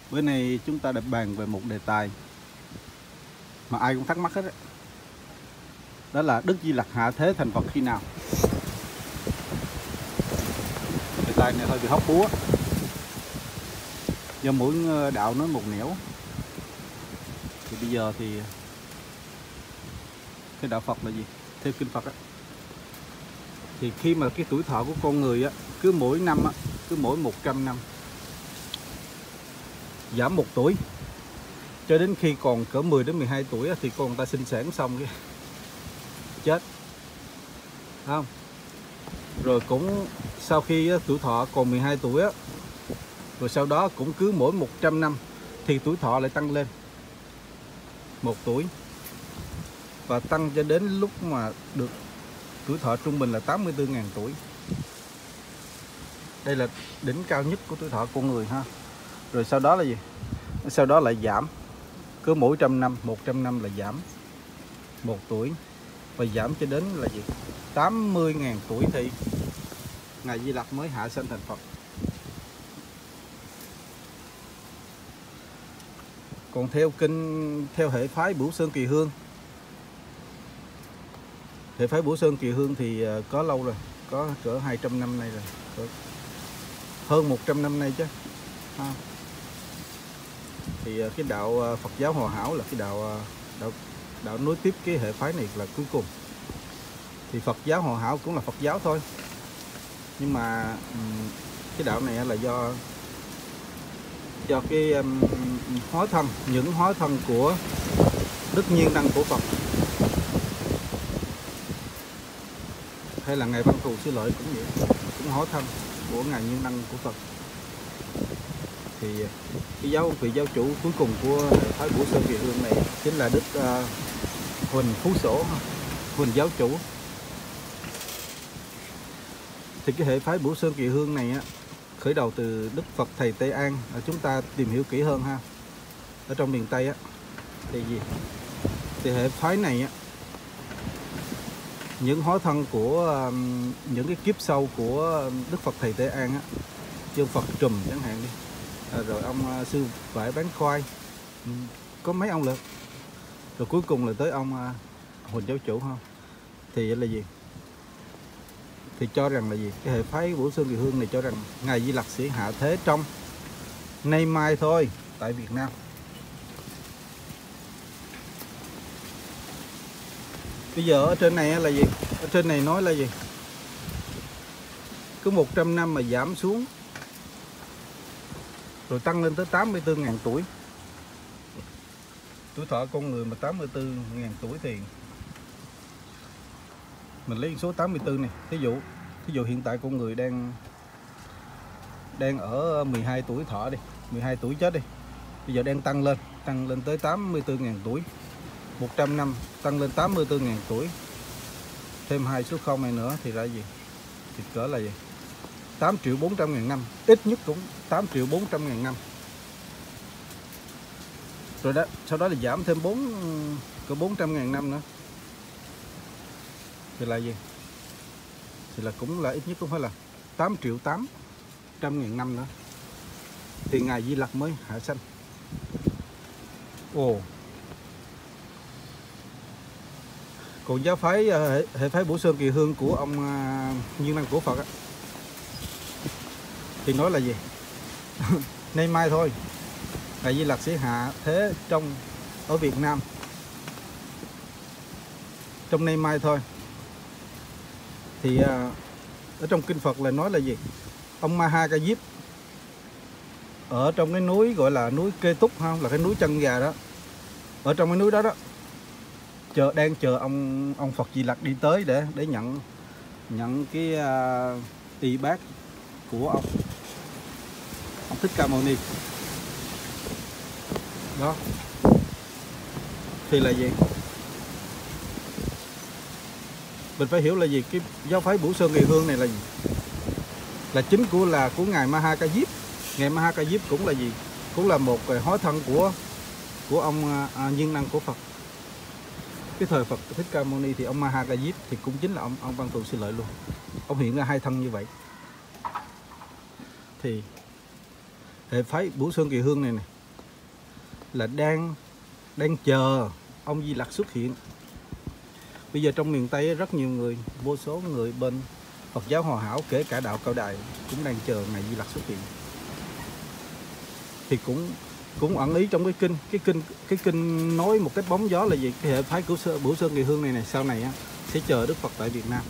Bữa nay chúng ta đã bàn về một đề tài mà ai cũng thắc mắc hết đó. Đó là Đức Di Lặc hạ thế thành Phật khi nào? Đề tài này hơi bị hóc búa, do mỗi đạo nói một nẻo. Thì bây giờ thì cái đạo Phật là gì? Theo kinh Phật á, thì khi mà cái tuổi thọ của con người á, cứ mỗi năm á, cứ mỗi 100 năm giảm 1 tuổi, cho đến khi còn cỡ 10 đến 12 tuổi á, thì con người ta sinh sản xong cái chết, không? Rồi cũng sau khi tuổi thọ còn 12 tuổi á, rồi sau đó cũng cứ mỗi 100 năm thì tuổi thọ lại tăng lên 1 tuổi, và tăng cho đến lúc mà được tuổi thọ trung bình là 84.000 tuổi. Đây là đỉnh cao nhất của tuổi thọ con người ha. Rồi sau đó là gì? Sau đó lại giảm, cứ mỗi 100 năm là giảm 1 tuổi, và giảm cho đến là gì? 80.000 tuổi thì Ngài Di Lặc mới hạ sanh thành Phật. Còn theo hệ phái Bửu Sơn Kỳ Hương, hệ phái Bửu Sơn Kỳ Hương thì có lâu rồi, có cỡ 200 năm nay rồi, cỡ hơn 100 năm nay chứ ha. Thì cái đạo Phật giáo Hòa Hảo là cái đạo nối tiếp cái hệ phái này là cuối cùng. Thì Phật giáo Hòa Hảo cũng là Phật giáo thôi, nhưng mà cái đạo này là do cái những hóa thân của Đức Nhiên Đăng của Phật, hay là Ngài Văn Thù Sư Lợi cũng vậy, cũng hóa thân của Ngài Nhiên Đăng của Phật. Thì cái vị giáo chủ cuối cùng của hệ phái Bửu Sơn Kỳ Hương này chính là Đức Huỳnh Phú Sổ, Huỳnh giáo chủ. Thì cái hệ phái Bửu Sơn Kỳ Hương này á, khởi đầu từ Đức Phật Thầy Tây An. Chúng ta tìm hiểu kỹ hơn ha. Ở trong miền Tây á, thì gì? Thì hệ phái này á, những hóa thân của những cái kiếp sau của Đức Phật Thầy Tây An á, như Phật Trùm chẳng hạn đi, rồi ông Sư Vải Bán Khoai, có mấy ông lượt, rồi cuối cùng là tới ông Huỳnh giáo chủ ha. Thì là gì? Thì cho rằng là gì? Cái hệ phái Bửu Sơn Kỳ Hương này cho rằng Ngài Di Lặc sẽ hạ thế trong nay mai thôi tại Việt Nam. Bây giờ ở trên này là gì? Ở trên này nói là gì? Cứ 100 năm mà giảm xuống, rồi tăng lên tới 84.000 tuổi. Tuổi thọ con người mà 84.000 tuổi thì mình lấy số 84 này. Thí dụ hiện tại con người đang ở 12 tuổi thọ đi, 12 tuổi chết đi. Bây giờ đang tăng lên tới 84.000 tuổi. 100 năm tăng lên 84.000 tuổi. Thêm 2 số 0 này nữa thì ra gì? Thì cỡ là gì? 8.400.000 năm, ít nhất cũng 8.400.000 năm. Rồi đó, sau đó là giảm thêm 400.000 năm nữa. Thì là gì? Thì là cũng là ít nhất cũng phải là 8.800.000 năm nữa thì Ngài Di Lặc mới hạ sanh. Ồ. Còn giáo phái hệ phái Bửu Sơn Kỳ Hương của ông Nhiên Đăng của Phật á, thì nói là gì? Nay mai thôi Ngài Di Lặc sẽ hạ thế ở Việt Nam, trong nay mai thôi. Thì ở trong kinh Phật là nói là gì? Ông Ma Ha Ca Diếp ở trong cái núi gọi là núi Kê Túc, không, là cái núi chân gà đó. Ở trong cái núi đó đang chờ ông Phật Di Lặc đi tới để nhận cái y bát của ông Thích Ca Mâu Ni đó. Thì là gì? Mình phải hiểu là gì? Cái giáo phái Bửu Sơn Kỳ Hương này là gì? Là chính của ngài Ma Ha Ca Diếp. Ngài Ma Ha Ca Diếp cũng là gì? Cũng là một hóa thân của ông Nhiên Đăng của Phật. Cái thời Phật Thích Ca Mâu Ni thì ông Ma Ha Ca Diếp thì cũng chính là ông Văn Thù Sư Lợi luôn. Ông hiện ra 2 thân như vậy. Thì hệ phái Bửu Sơn Kỳ Hương này là đang chờ ông Di Lặc xuất hiện. Bây giờ trong miền Tây rất nhiều người, vô số người bên Phật giáo Hòa Hảo, kể cả đạo Cao Đài cũng đang chờ ngày Di Lặc xuất hiện. Thì cũng ẩn ý trong cái kinh nói một cách bóng gió là gì? Cái hệ phái Bửu Sơn Kỳ Hương này sau này sẽ chờ Đức Phật tại Việt Nam.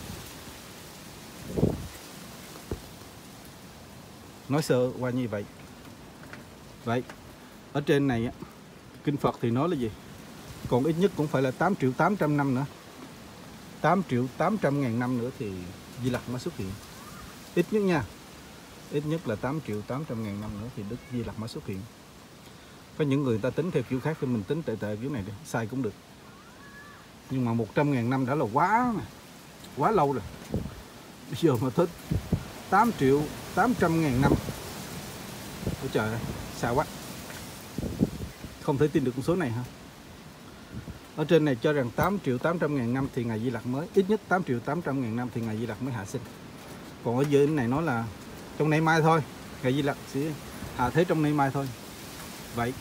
Nói sơ qua như vậy. Vậy ở trên này kinh Phật thì nói là gì? Còn ít nhất cũng phải là 8.800.000 năm nữa. 8.800.000 năm nữa thì Di Lặc mới xuất hiện. Ít nhất nha. Ít nhất là 8.800.000 năm nữa thì Đức Di Lặc mới xuất hiện. Có những người ta tính theo kiểu khác thì mình tính tệ kiểu này đi, sai cũng được. Nhưng mà 100.000 năm đã là quá lâu rồi. Bây giờ mà thích 8.800.000 năm. Ôi trời ơi, xa quá. Không thể tin được con số này ha. Ở trên này cho rằng 8.800.000 năm thì ngày Di Lặc mới, ít nhất 8.800.000 năm thì ngày Di Lặc mới hạ sinh. Còn ở dưới này nói là trong nay mai thôi, ngày Di Lặc sẽ hạ thế trong nay mai thôi. Vậy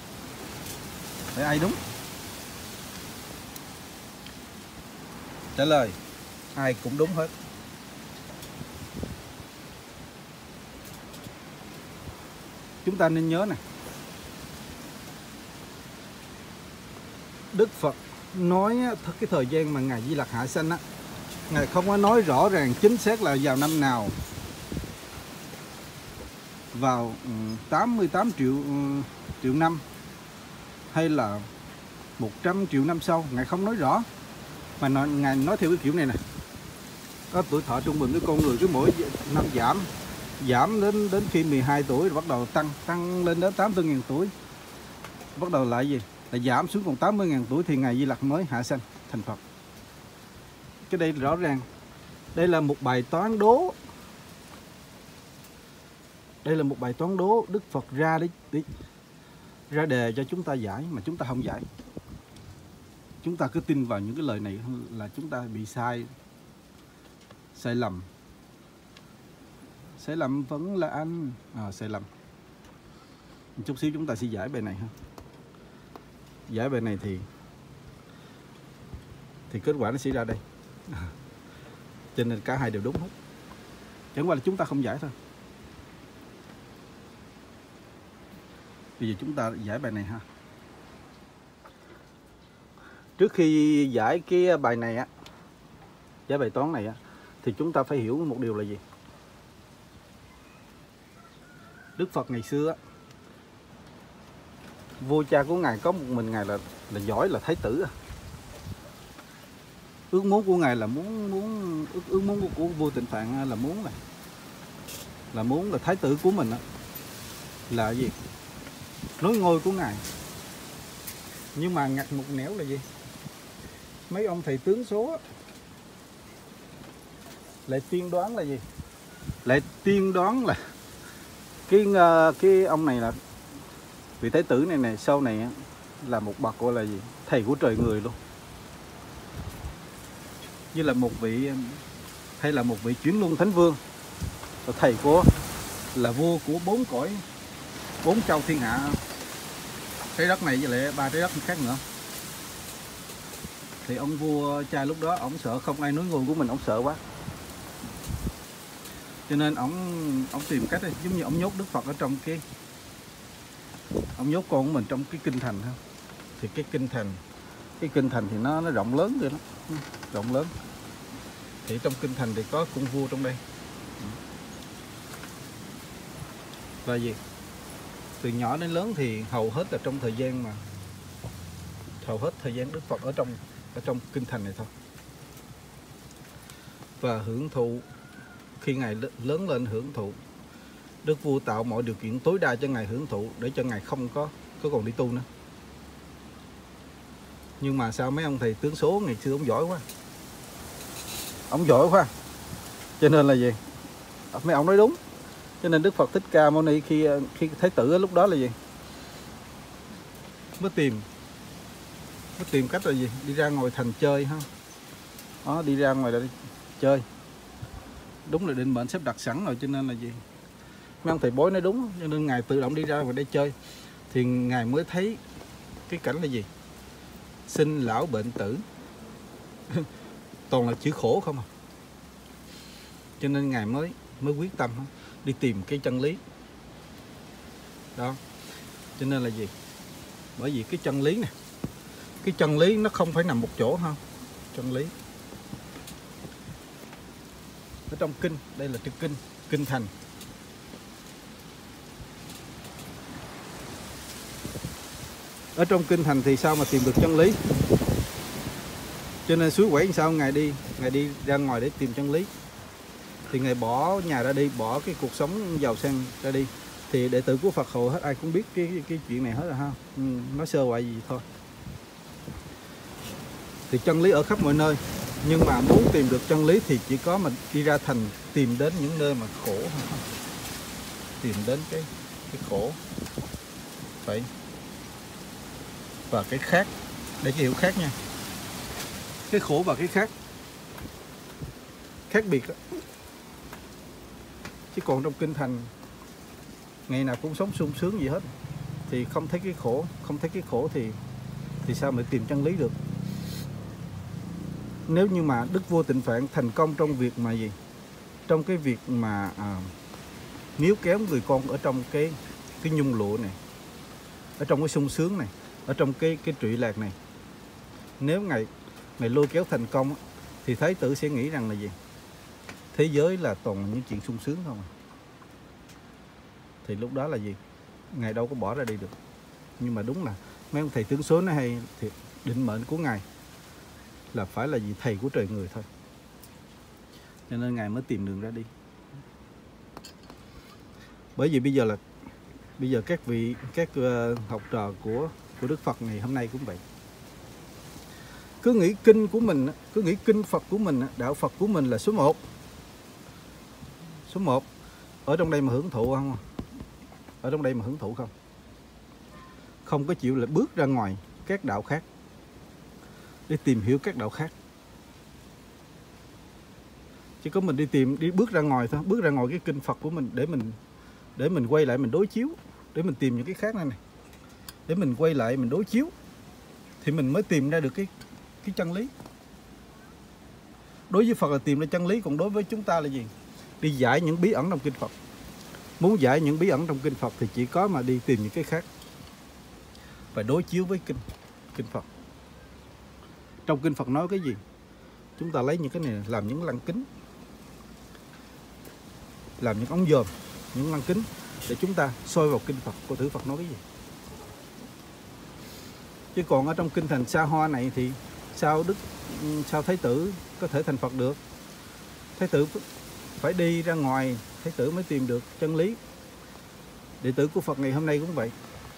ai đúng? Trả lời ai cũng đúng hết. Chúng ta nên nhớ này, Đức Phật nói cái thời gian mà ngày Di Lặc hạ sanh á, Ngài không có nói rõ ràng chính xác là vào năm nào, vào 88 triệu năm hay là 100 triệu năm sau. Ngài không nói rõ, mà Ngài nói theo cái kiểu này nè: có tuổi thọ trung bình của con người cứ mỗi năm giảm đến khi 12 tuổi rồi bắt đầu tăng lên đến 84.000 tuổi, bắt đầu lại gì là giảm xuống còn 80.000 tuổi thì ngày Di Lặc mới hạ sanh thành Phật. Cái đây rõ ràng, đây là một bài toán đố. Đây là một bài toán đố Đức Phật ra ra đề cho chúng ta giải mà chúng ta không giải. Chúng ta cứ tin vào những cái lời này là chúng ta bị sai lầm. Sai lầm vẫn là anh. Sai lầm. Một chút xíu chúng ta sẽ giải bài này ha. Giải bài này thì kết quả nó sẽ ra đây. Cho nên cả hai đều đúng hết. Chẳng qua là chúng ta không giải thôi. Bây giờ chúng ta giải bài này ha. Trước khi giải cái bài này á, giải bài toán này á, thì chúng ta phải hiểu một điều là gì? Đức Phật ngày xưa á, vua cha của Ngài có một mình Ngài là giỏi, là thái tử. Ước muốn của Ngài là ước muốn của vua Tịnh Phạn là muốn là thái tử của mình á, là gì? Nối ngôi của Ngài. Nhưng mà ngặt một nẻo là gì? Mấy ông thầy tướng số á, lại tiên đoán là gì? Lại tiên đoán là cái ông này là vị thái tử này sau này á, là một bậc gọi là gì? Thầy của trời người luôn. Như là một vị, hay là một vị chuyển luân thánh vương, thầy của là vua của 4 cõi, 4 châu thiên hạ, trái đất này với lại 3 trái đất khác nữa. Thì ông vua cha lúc đó ổng sợ không ai nối ngôi của mình, ổng sợ quá, cho nên ổng tìm cách, giống như ổng nhốt Đức Phật ở trong ổng nhốt con của mình trong cái kinh thành ha. Thì cái kinh thành thì nó rộng lớn rồi đó, rộng lớn. Thì trong kinh thành thì có cung vua trong đây. Và gì? Từ nhỏ đến lớn thì hầu hết là trong thời gian Đức Phật ở trong kinh thành này thôi. Và hưởng thụ, khi Ngài lớn lên hưởng thụ, Đức vua tạo mọi điều kiện tối đa cho Ngài hưởng thụ để cho Ngài không có còn đi tu nữa. Nhưng mà sao mấy ông thầy tướng số ngày xưa ông giỏi quá. Cho nên là gì? Mấy ông nói đúng. Cho nên Đức Phật Thích Ca Mâu Ni khi thái tử lúc đó là gì? Mới tìm cách là gì? Đi ra ngoài thành chơi ha. Đó, đi ra ngoài để chơi. Đúng là định mệnh xếp đặt sẵn rồi, cho nên là gì? Mấy ông thầy bói nói đúng, cho nên Ngài tự động đi ra ngoài để chơi. Thì Ngài mới thấy cái cảnh là gì? Sinh lão bệnh tử. Toàn là chữ khổ không à. Cho nên Ngài mới quyết tâm đi tìm cái chân lý. Đó. Cho nên là gì? Bởi vì cái chân lý nè, cái chân lý nó không phải nằm một chỗ không? Chân lý ở trong kinh, đây là kinh, kinh thành. Ở trong kinh thành thì sao mà tìm được chân lý? Cho nên suối Quẩy sao Ngài đi ra ngoài để tìm chân lý. Thì Ngài bỏ nhà ra đi, bỏ cái cuộc sống giàu sang ra đi. Thì đệ tử của Phật hầu hết ai cũng biết cái chuyện này hết rồi ha. Nói sơ qua gì thôi. Thì chân lý ở khắp mọi nơi, nhưng mà muốn tìm được chân lý thì chỉ có mình đi ra thành, tìm đến những nơi mà khổ, tìm đến cái khổ phải và cái khác, để cái hiểu khác nha. Cái khổ và cái khác biệt đó. Chứ còn trong kinh thành ngày nào cũng sống sung sướng gì hết, thì không thấy cái khổ, thì sao mà tìm chân lý được? Nếu như mà Đức Vua Tịnh Phạn thành công trong việc mà gì? Trong cái việc mà níu kéo người con ở trong cái nhung lụa này, ở trong cái sung sướng này, ở trong cái trụy lạc này. Nếu Ngài lôi kéo thành công thì Thái tử sẽ nghĩ rằng là gì? Thế giới là toàn những chuyện sung sướng không à? Thì lúc đó là gì? Ngài đâu có bỏ ra đi được. Nhưng mà đúng là mấy ông thầy tướng số nói hay, thì định mệnh của Ngài là phải là gì? Thầy của trời người thôi. Cho nên Ngài mới tìm đường ra đi. Bởi vì bây giờ các học trò của Đức Phật ngày hôm nay cũng vậy. Cứ nghĩ kinh của mình, cứ nghĩ kinh Phật của mình, đạo Phật của mình là số 1. Số 1. Ở trong đây mà hưởng thụ không? Ở trong đây mà hưởng thụ không? Không có chịu là bước ra ngoài các đạo khác để tìm hiểu các đạo khác. Chỉ có mình đi bước ra ngoài thôi, bước ra ngoài cái kinh Phật của mình để mình quay lại mình đối chiếu, để mình tìm những cái khác này. Để mình quay lại mình đối chiếu thì mình mới tìm ra được cái chân lý. Đối với Phật là tìm ra chân lý, còn đối với chúng ta là gì? Đi giải những bí ẩn trong kinh Phật. Muốn giải những bí ẩn trong kinh Phật thì chỉ có mà đi tìm những cái khác, phải đối chiếu với kinh Phật. Trong kinh Phật nói cái gì? Chúng ta lấy những cái này làm những lăng kính, làm những ống dòm, những lăng kính để chúng ta soi vào kinh Phật, coi thử Phật nói cái gì. Chứ còn ở trong kinh thành xa hoa này thì sao Thái tử có thể thành Phật được? Thái tử phải đi ra ngoài, Thái tử mới tìm được chân lý. Đệ tử của Phật ngày hôm nay cũng vậy.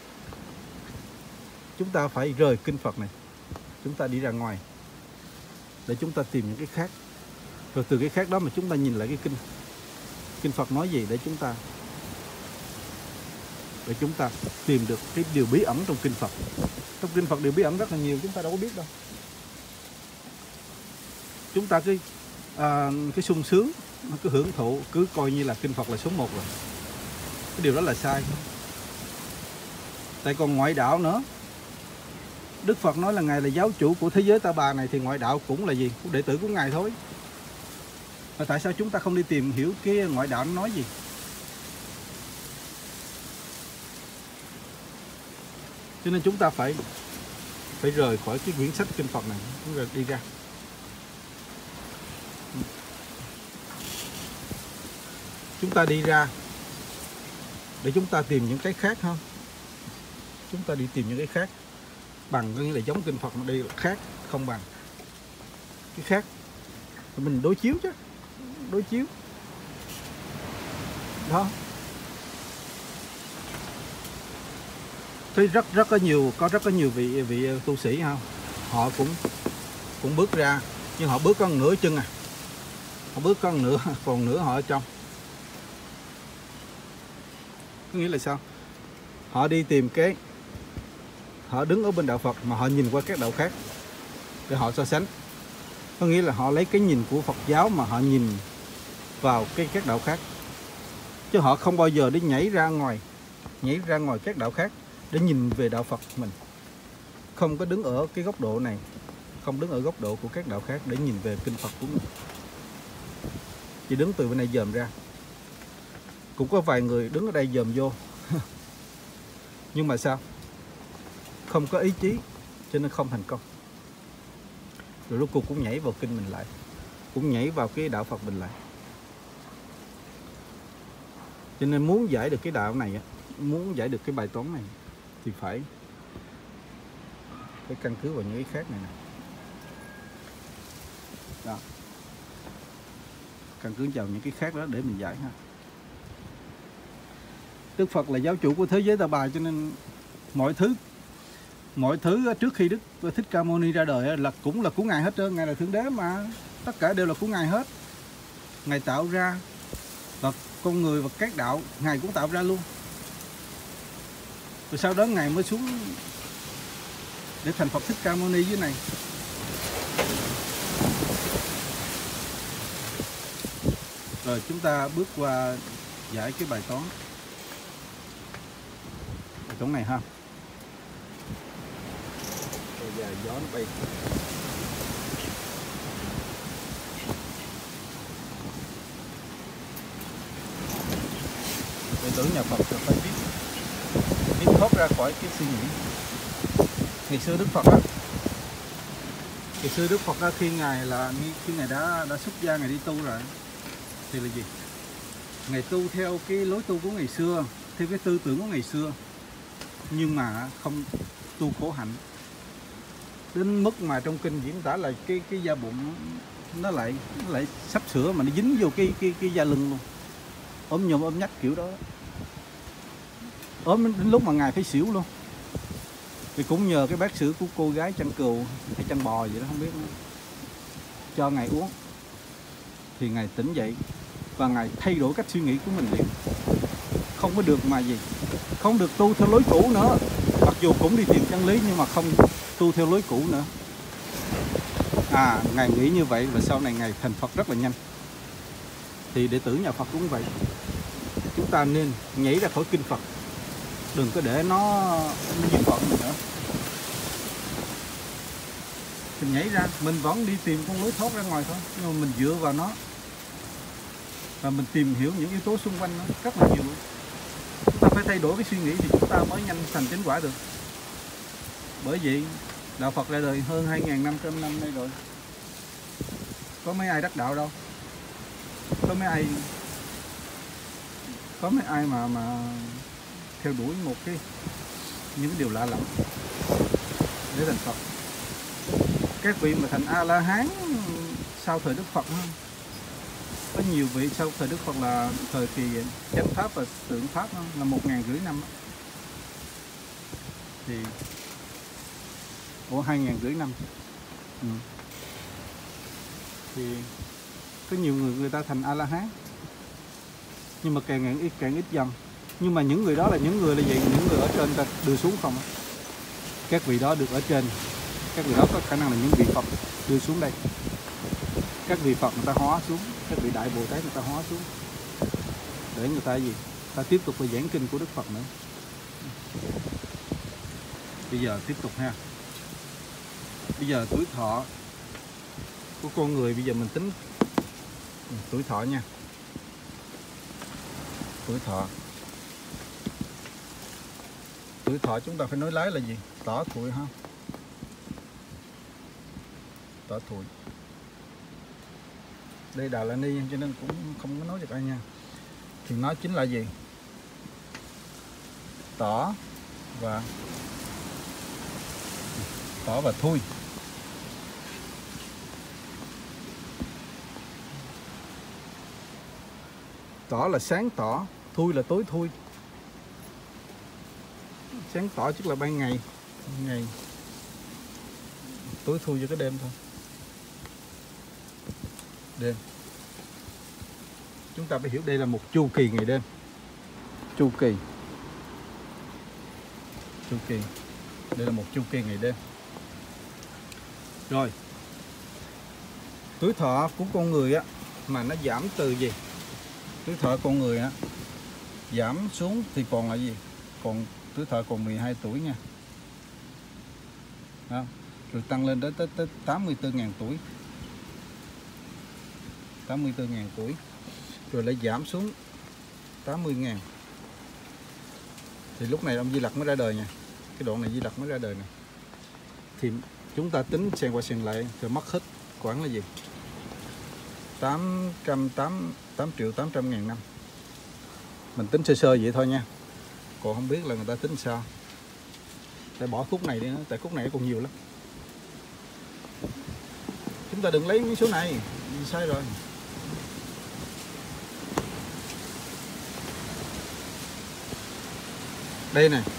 Chúng ta phải rời kinh Phật này, chúng ta đi ra ngoài để chúng ta tìm những cái khác. Rồi từ cái khác đó mà chúng ta nhìn lại cái kinh Phật nói gì để chúng ta tìm được cái điều bí ẩn trong kinh Phật. Trong kinh Phật điều bí ẩn rất là nhiều, chúng ta đâu có biết đâu. Chúng ta cái sung sướng, cứ hưởng thụ, cứ coi như là kinh Phật là số 1 rồi. Cái điều đó là sai. Tại còn ngoại đạo nữa. Đức Phật nói là Ngài là giáo chủ của thế giới ta bà này, thì ngoại đạo cũng là gì? Cũng đệ tử của Ngài thôi. Và tại sao chúng ta không đi tìm hiểu cái ngoại đạo nó nói gì? Cho nên chúng ta phải rời khỏi cái quyển sách kinh Phật này, chúng ta đi ra. Chúng ta đi ra để chúng ta tìm những cái khác không? Chúng ta đi tìm những cái khác bằng, có nghĩa là giống kinh Phật mà đi là khác, không bằng cái khác. Mình đối chiếu chứ, đối chiếu đó. Thế rất có nhiều vị tu sĩ không? Họ cũng bước ra, nhưng họ bước có nửa chân à. Họ bước có nửa, còn nửa họ ở trong. Có nghĩa là sao? Họ đi tìm họ đứng ở bên đạo Phật mà họ nhìn qua các đạo khác để họ so sánh. Có nghĩa là họ lấy cái nhìn của Phật giáo mà họ nhìn vào các đạo khác, chứ họ không bao giờ đi nhảy ra ngoài các đạo khác để nhìn về đạo Phật mình. không có đứng ở cái góc độ này, không đứng ở góc độ của các đạo khác để nhìn về kinh Phật của mình, chỉ đứng từ bên này dòm ra. Cũng có vài người đứng ở đây dòm vô nhưng mà sao, không có ý chí cho nên không thành công. Rồi rốt cuộc cũng nhảy vào kinh mình lại, cũng nhảy vào cái đạo Phật mình lại. Cho nên muốn giải được cái đạo này, muốn giải được cái bài toán này thì phải căn cứ vào những cái khác này nè. Đó. Căn cứ vào những cái khác đó để mình giải ha. Đức Phật là giáo chủ của thế giới Ta Bà, cho nên mọi thứ trước khi Đức Thích Ca Mâu Ni ra đời là cũng là của Ngài hết trơn. Ngài là Thượng Đế mà, tất cả đều là của Ngài hết. Ngài tạo ra, và con người và các đạo Ngài cũng tạo ra luôn. Rồi sau đó Ngài mới xuống để thành Phật Thích Ca Mâu Ni dưới này. Rồi chúng ta bước qua giải cái bài toán này ha. Bây giờ gió nó bay. Đệ tử nhà Phật phải biết thoát ra khỏi cái suy nghĩ. Ngày xưa Đức Phật á, khi Ngài đã xuất gia, Ngài đi tu rồi thì là gì? Ngài tu theo cái lối tu của ngày xưa, theo cái tư tưởng của ngày xưa, nhưng mà không tu khổ hạnh. Đến mức mà trong kinh diễn tả là cái da bụng nó lại sắp sửa mà nó dính vô cái da lưng luôn, ốm nhôm ốm nhách kiểu đó, ốm đến lúc mà Ngài phải xỉu luôn. Thì cũng nhờ cái bát sữa của cô gái chăn cừu hay chăn bò gì đó không biết nữa, cho Ngài uống thì Ngài tỉnh dậy và Ngài thay đổi cách suy nghĩ của mình liền. Không có được mà gì, không được tu theo lối cũ nữa, mặc dù cũng đi tìm chân lý nhưng mà không tu theo lối cũ nữa. Ngài nghĩ như vậy và sau này Ngài thành Phật rất là nhanh. Thì đệ tử nhà Phật cũng vậy, chúng ta nên nhảy ra khỏi kinh Phật, đừng có để nó nhiễm phận mình nữa. Mình nhảy ra, mình vẫn đi tìm con lối thoát ra ngoài thôi, nhưng mà mình dựa vào nó và mình tìm hiểu những yếu tố xung quanh nó rất là nhiều. Chúng ta phải thay đổi cái suy nghĩ thì chúng ta mới nhanh thành chánh quả được. Bởi vậy đạo Phật ra đời hơn 2.500 năm nay rồi, có mấy ai đắc đạo đâu, có mấy ai mà theo đuổi những cái điều lạ lẫm để thành Phật. Các vị mà thành A La Hán sau thời Đức Phật không? Có nhiều vị sau thời Đức Phật là thời kỳ chánh pháp và tượng pháp là 1.500 năm. Thì 2.500 năm. Thì có nhiều người ta thành A La Hán, nhưng mà càng ít dần. Nhưng mà những người đó là những người là gì? Những người ở trên ta đưa xuống không? Các vị đó được ở trên, các vị đó có khả năng là những vị Phật đưa xuống đây. Các vị Phật người ta hóa xuống, các vị Đại Bồ Tát người ta hóa xuống để người ta gì? Ta tiếp tục phải giảng kinh của Đức Phật nữa. Bây giờ tiếp tục ha. Bây giờ tuổi thọ của con người, bây giờ mình tính tuổi thọ nha. Tuổi thọ chúng ta phải nói lái là gì? Tỏ tuổi ha. Tỏ tuổi. Đây Đà La Ni cho nên cũng không có nói được ai nha. Thì nó chính là gì? Tỏ và thui. Tỏ là sáng tỏ, thui là tối thui. Sáng tỏ tức là ban ngày, tối thui cho cái đêm thôi. Đêm. Chúng ta phải hiểu đây là một chu kỳ ngày đêm. Chu kỳ. Đây là một chu kỳ ngày đêm. Rồi. Tuổi thọ của con người á mà nó giảm từ gì? Tuổi thọ con người á giảm xuống thì còn là gì? Còn tuổi thọ còn 12 tuổi nha. Không? Rồi tăng lên tới 84.000 tuổi. 84.000 tuổi. Rồi lại giảm xuống 80.000. Thì lúc này ông Di Lặc mới ra đời nha. Cái đoạn này Di Lặc mới ra đời này. Thì chúng ta tính xen qua xen lại thì mất hết khoảng là gì? 8 triệu 800 ngàn năm. Mình tính sơ sơ vậy thôi nha. Còn không biết là người ta tính sao. Tại bỏ khúc này đi nữa, tại khúc này còn nhiều lắm. Chúng ta đừng lấy mấy số này, sai rồi. Đây này,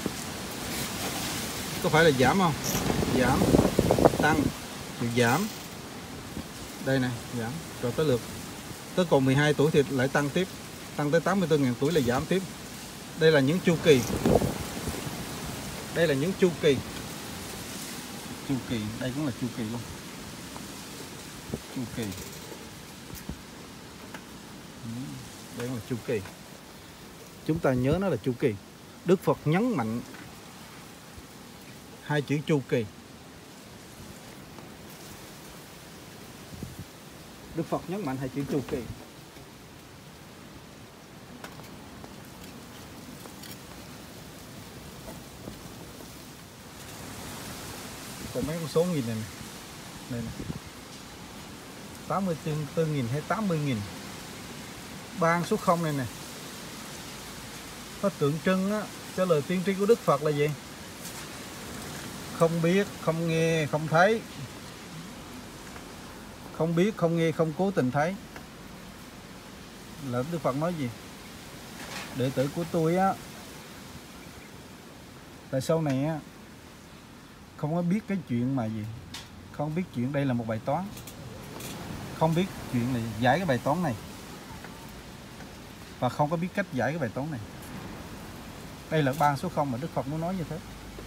có phải là giảm không? Giảm, tăng, rồi giảm. Đây này, giảm, rồi tới lượt. Tới còn 12 tuổi thì lại tăng tiếp. Tăng tới 84.000 tuổi là giảm tiếp. Đây là những chu kỳ. Đây là những chu kỳ. Chu kỳ, đây cũng là chu kỳ luôn. Chu kỳ. Đây cũng là chu kỳ. Chúng ta nhớ nó là chu kỳ. Đức Phật nhấn mạnh hai chữ chu kỳ. Đức Phật nhấn mạnh hai chữ chu kỳ. Còn mấy con số nghìn này, đây này. 84.000 hay 80.000. Ba số 0 này nè. Nó tượng trưng á, cho lời tiên tri của Đức Phật là gì? Không biết, không nghe, không thấy. Không biết, không nghe, không cố tình thấy. Là Đức Phật nói gì? Đệ tử của tôi á, tại sau này á, không có biết cái chuyện mà gì. Không biết chuyện đây là một bài toán. Không biết chuyện là giải cái bài toán này. Và không có biết cách giải cái bài toán này. Đây là ba số 0 mà Đức Phật muốn nói như thế.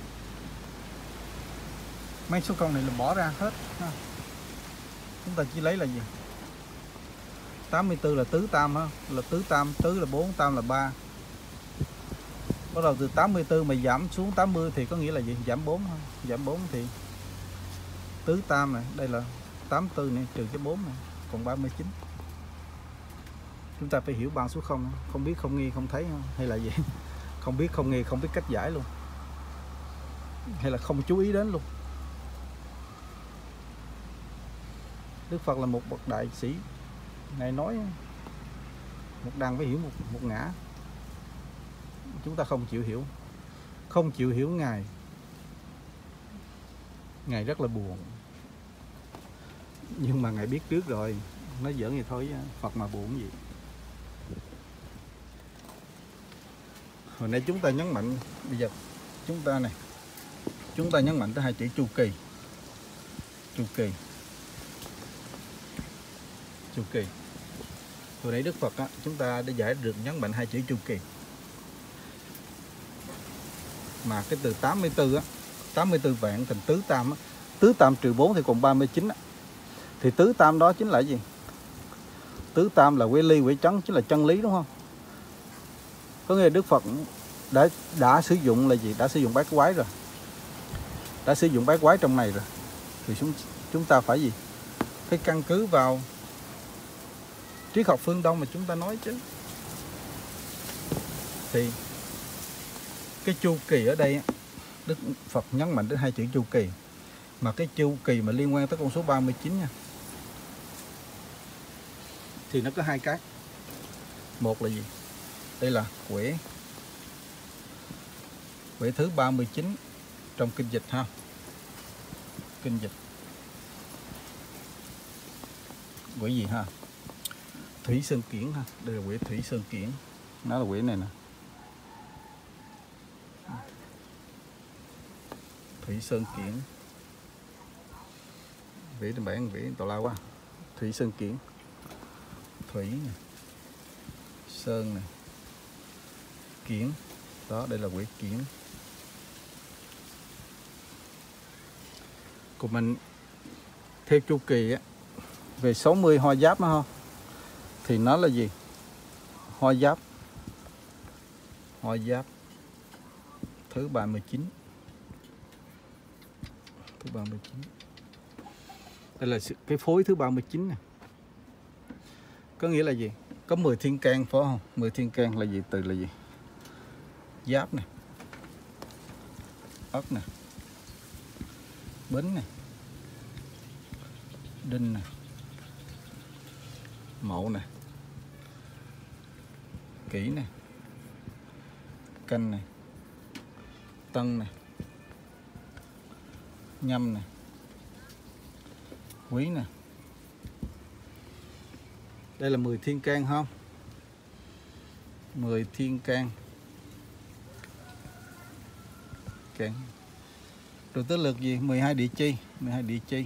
Mấy số 0 này là bỏ ra hết ha. Chúng ta chỉ lấy là gì? 84 là tứ tam ha, là tứ tam, tứ là 4, tam là 3. Bắt đầu từ 84 mà giảm xuống 80 thì có nghĩa là gì? Giảm 4 ha. Giảm 4 thì tứ tam này, đây là 84 này trừ cái 4 này, còn 39. Chúng ta phải hiểu ba số 0, không biết, không nghe, không thấy không? Hay là gì? Không biết, không nghe, không biết cách giải luôn. Hay là không chú ý đến luôn. Đức Phật là một bậc đại sĩ. Ngài nói một đằng phải hiểu một ngã. Chúng ta không chịu hiểu. Không chịu hiểu Ngài. Ngài rất là buồn. Nhưng mà Ngài biết trước rồi. Nói giỡn vậy thôi, Phật mà buồn gì. Hồi nãy chúng ta nhấn mạnh. Bây giờ chúng ta này, chúng ta nhấn mạnh tới hai chữ chu kỳ. Chu kỳ. Chu kỳ. Hồi nãy Đức Phật á, chúng ta đã giải được nhấn mạnh hai chữ chu kỳ. Mà cái từ 84 á, 84 vạn thành tứ tam á, tứ tam trừ 4 thì còn 39 á. Thì tứ tam đó chính là gì? Tứ tam là quế ly, quế trấn, chính là chân lý đúng không? Có nghĩa là Đức Phật đã sử dụng là gì? Đã sử dụng bát quái rồi. Đã sử dụng bát quái trong này rồi. Thì chúng ta phải gì? Phải căn cứ vào triết học phương Đông mà chúng ta nói chứ. Thì cái chu kỳ ở đây Đức Phật nhấn mạnh đến hai chữ chu kỳ. Mà cái chu kỳ mà liên quan tới con số 39 nha. Thì nó có hai cái. Một là gì? Đây là quẻ thứ 39 trong kinh dịch ha. Kinh dịch. Quẻ gì ha? Thủy Sơn Kiển ha. Đây là quẻ Thủy Sơn Kiển. Nó là quẻ này nè. Thủy Sơn Kiển. Vẽ trên bản vẽ tào lao quá. Thủy Sơn Kiển. Thủy này. Sơn này. Kiển. Đó, đây là quẻ kiển. Của mình theo chu kỳ á, về 60 hoa giáp đó không? Thì nó là gì? Hoa giáp. Hoa giáp thứ 39. Thứ 39. Đây là cái phối thứ 39 nè. Có nghĩa là gì? Có 10 thiên can phải không? 10 thiên can là gì? Từ là gì? Giáp nè, Ất nè, Bính nè, Đinh nè, Mậu nè, Kỷ nè, Canh nè, Tân nè, Nhâm nè, Quý nè. Đây là 10 thiên can không? 10 thiên can. Can. Rồi tới lượt gì? 12 địa chi. 12 địa chi.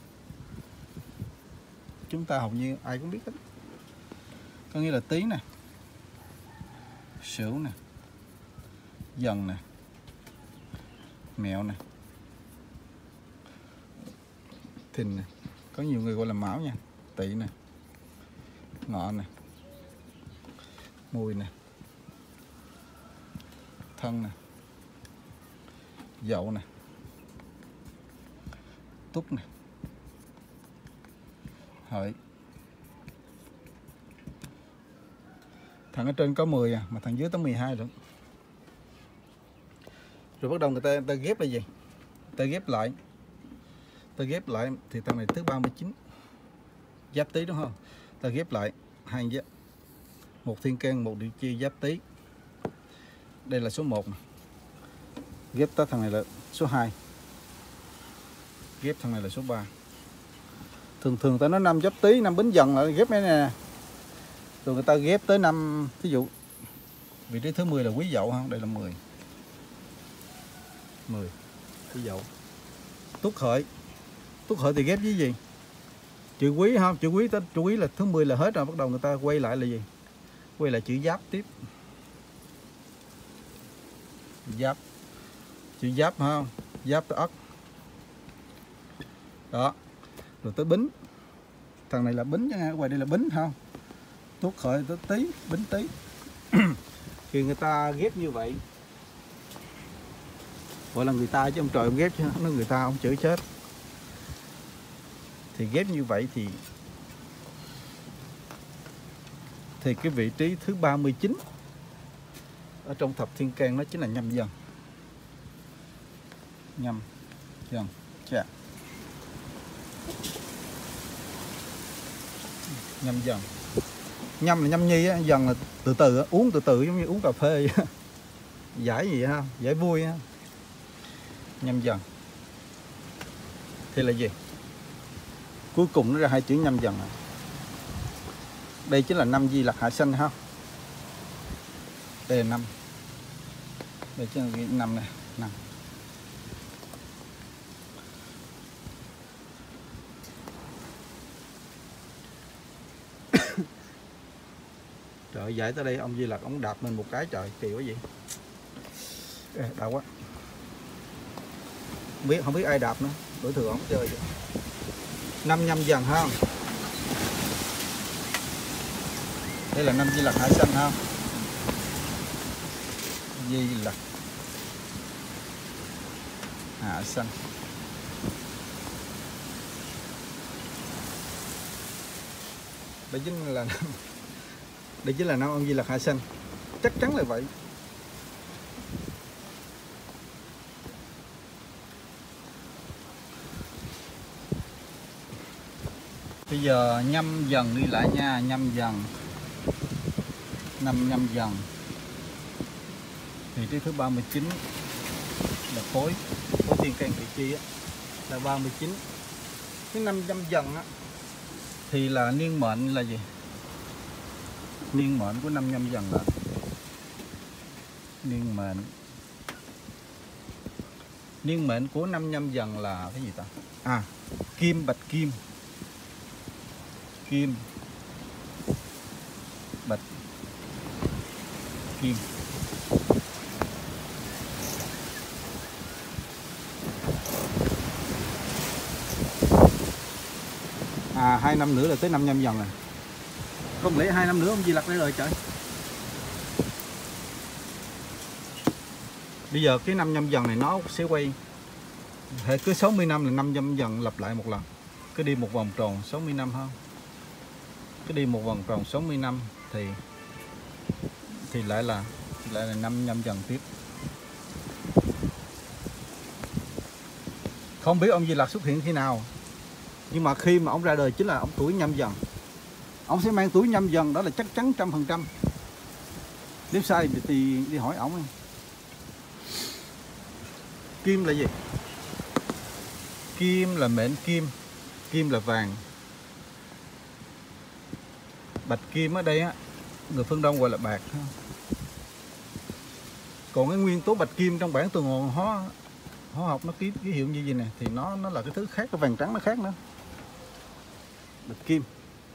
Chúng ta hầu như ai cũng biết hết. Có nghĩa là Tý nè, Sửu nè, Dần nè, Mẹo nè, Thìn nè. Có nhiều người gọi là Mão nha. Tỵ nè, Ngọ nè, Mùi nè, Thân nè, Dậu nè, Tuất nè, Hợi. Thằng ở trên có 10 à, mà thằng dưới tới 12 rồi. Rồi bắt đầu người ta ghép là gì? Ta ghép lại. Ta ghép lại thì thằng này thứ 39. Giáp Tý đúng không? Ta ghép lại hai giáp. Một thiên can, một địa chi, Giáp Tý. Đây là số 1. Ghép tới thằng này là số 2. Ghép thằng này là số 3. Thường ta nói 5 Giáp Tý, 5 Bính Dần là ghép mấy nè. Rồi người ta ghép tới 5, thí dụ vị trí thứ 10 là Quý Dậu không? Đây là 10. 10 Quý Dậu. Tuất Hợi. Tuất Hợi thì ghép với gì? Chữ Quý không? Chữ Quý là thứ 10 là hết rồi, bắt đầu người ta quay lại là gì? Quay lại chữ Giáp tiếp. Giáp. Chữ Giáp không? Giáp tới Ất. Đó. Rồi tới Bính. Thằng này là Bính chứ, ngoài đây là Bính không? Tuất Hợi tới Tý, Bính Tý. Khi người ta ghép như vậy, gọi là người ta chứ ông trời ông ghép chứ, nó người ta ông chửi chết. Thì ghép như vậy thì cái vị trí thứ 39 ở trong thập thiên can nó chính là Nhâm Dần. Nhâm Dần. Chà. Nhâm Dần. Nhâm là nhâm nhi á, Dần là từ từ á, uống từ từ giống như uống cà phê vậy. Giải gì ha, giải vui ha. Nhâm Dần thì là gì? Cuối cùng nó ra hai chữ Nhâm Dần. Đây chính là năm Di Lặc Hạ Sanh ha. Đây là năm. Đây chính là năm này, năm. Trời, giải tới đây ông Di Lặc ông đạp mình một cái, trời kỳ quá vậy. Đau quá. Không biết ai đạp nữa, đối thường ông chơi vậy. Năm Nhâm Dần ha. Đây là năm Di Lặc Hạ Sanh ha. Di Lặc Hạ Sanh. Đây chính là năm ông Di Lặc Hạ Sanh. Chắc chắn là vậy. Bây giờ Nhâm Dần đi lại nha, Nhâm Dần. Năm Nhâm Dần. Vị trí thứ 39 là khối thiên can vị chi á, là 39. Cái năm Nhâm Dần á thì là niên mệnh là gì? Niên mệnh của năm Nhâm Dần là niên mệnh của năm Nhâm Dần là cái gì ta? À, Kim Bạch Kim. Kim Bạch Kim. À, 2 năm nữa là tới năm Nhâm Dần rồi. Không lẽ 2 năm nữa ông Di Lặc đây rồi trời. Bây giờ cái năm Nhâm Dần này nó sẽ quay Hệ cứ 60 năm là 5 nhâm dần lặp lại một lần. Cứ đi một vòng tròn 60 năm không? Cứ đi một vòng tròn 60 năm thì lại là 5 nhâm dần tiếp. Không biết ông Di Lặc xuất hiện khi nào, nhưng mà khi mà ông ra đời chính là ông tuổi nhâm dần. Ông sẽ mang tuổi nhâm dần, đó là chắc chắn 100%. Nếu sai thì đi hỏi ổng. Kim là gì? Kim là mệnh kim, kim là vàng. Bạch kim ở đây á, người phương Đông gọi là bạc. Còn cái nguyên tố bạch kim trong bảng tuần hoàn hóa học nó ký hiệu như gì nè, thì nó là cái thứ khác, cái vàng trắng nó khác nữa. Bạch kim.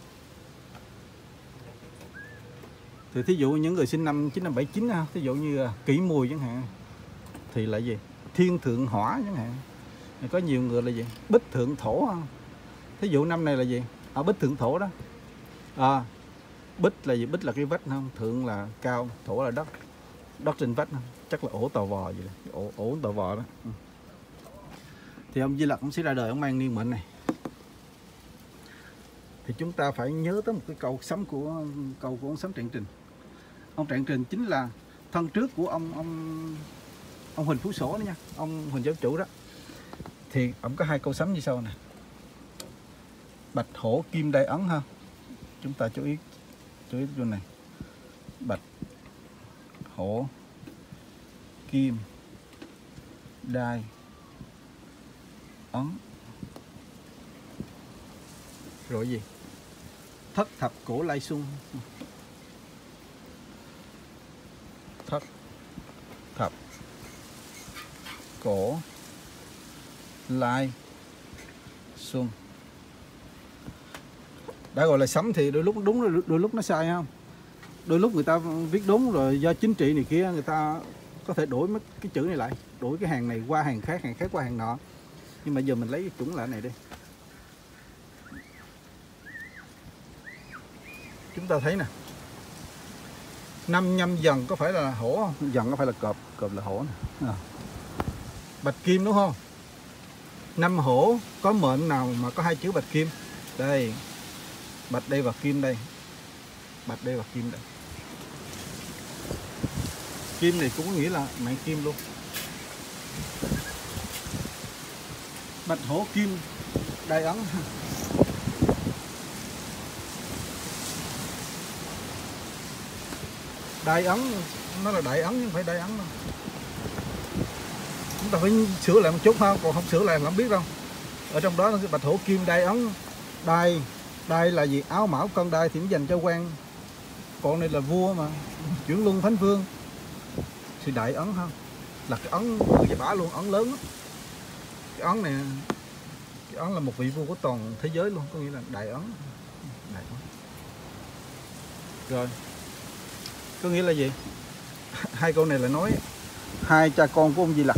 Thì thí dụ những người sinh năm 9579 ha, thí dụ như Kỷ Mùi chẳng hạn, thì là gì? Thiên thượng hỏa chẳng hạn. Có nhiều người là gì? Bích thượng thổ ha. Thí dụ năm này là gì? Bích thượng thổ đó. Bích là gì? Bích là cái vách không? Thượng là cao, thổ là đất. Đất trên vách không? Chắc là ổ tò vò vậy đó. Ổ tò vò đó. Thì ông Di Lặc cũng sẽ ra đời, ông mang niên mệnh này. Thì chúng ta phải nhớ tới một cái câu sấm của ông Sấm Trạng Trình. Ông Trạng Trình chính là thân trước của ông Huỳnh Phú Sổ đó nha, ông Huỳnh Giáo Chủ đó. Thì ông có hai câu sấm như sau nè: bạch hổ kim đai ấn ha. Chúng ta chú ý chỗ này. Bạch hổ kim đai ấn. Rồi gì? Thất thập cổ lai xung. Thất thập cổ lai xung. Đã gọi là sấm thì đôi lúc đúng, đôi lúc nó sai không? Đôi lúc người ta viết đúng rồi, do chính trị này kia người ta có thể đổi mất cái chữ này lại, đổi cái hàng này qua hàng khác qua hàng nọ. Nhưng mà giờ mình lấy cái chuẩn lại này đi. Chúng ta thấy nè, 5 nhâm dần có phải là hổ không? Dần có phải là cọp, cọp là hổ nè. Bạch kim đúng không? 5 hổ có mệnh nào mà có hai chữ bạch kim? Đây, bạch đây và kim đây. Bạch đây và kim đây. Kim này cũng có nghĩa là mệnh kim luôn. Bạch hổ kim đai ấn. Đai ấn nó là đại ấn nhưng không phải đai ấn đâu. Chúng ta phải sửa lại một chút ha, còn không sửa lại là không biết đâu. Ở trong đó là cái bạch hổ kim đai ấn. Đai là gì? Áo mão cân đai thì nó dành cho quan. Còn này là vua mà, chuyển luân thánh vương. Thì đại ấn ha, là cái ấn về bả luôn, ấn lớn đó. Cái ấn này, cái ấn là một vị vua của toàn thế giới luôn, có nghĩa là đại ấn. Đại ấn. Rồi, có nghĩa là gì? Hai câu này là nói hai cha con của ông Di Lặc.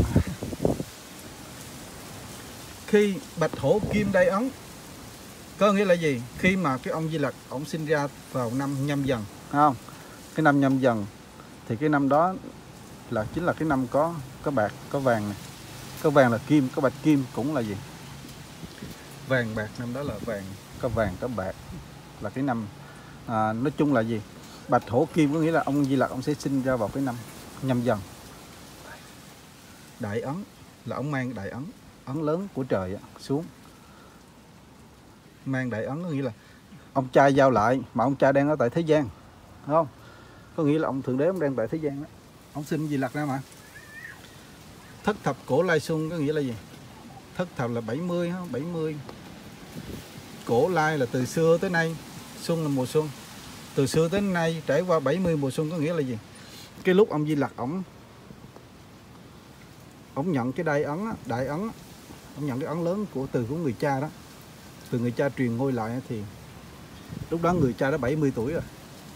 Khi bạch hổ kim đai ấn có nghĩa là gì? Khi mà cái ông Di Lặc ông sinh ra vào năm Nhâm Dần, không? Cái năm Nhâm Dần thì cái năm đó là chính là cái năm có bạc, có vàng này. Có vàng là kim, có bạch kim cũng là gì? Vàng bạc, năm đó là vàng, có vàng có bạc là cái năm nói chung là gì? Bạch hổ kim có nghĩa là ông Di Lặc ông sẽ sinh ra vào cái năm Nhâm Dần. Đại ấn là ông mang đại ấn, ấn lớn của trời xuống. Mang đại ấn có nghĩa là ông cha giao lại, mà ông cha đang ở tại thế gian, đúng không? Có nghĩa là ông thượng đế ông đang tại thế gian đó. Ông sinh Di Lặc ra mà. Thất thập cổ lai xung có nghĩa là gì? Thất thập là 70 ha, 70. Cổ lai là từ xưa tới nay, xuân là mùa xuân. Từ xưa tới nay trải qua 70 mùa xuân có nghĩa là gì? Cái lúc ông Di Lặc ông nhận cái đại ấn, ông nhận cái ấn lớn từ người cha đó. Từ người cha truyền ngôi lại thì lúc đó người cha đã 70 tuổi rồi.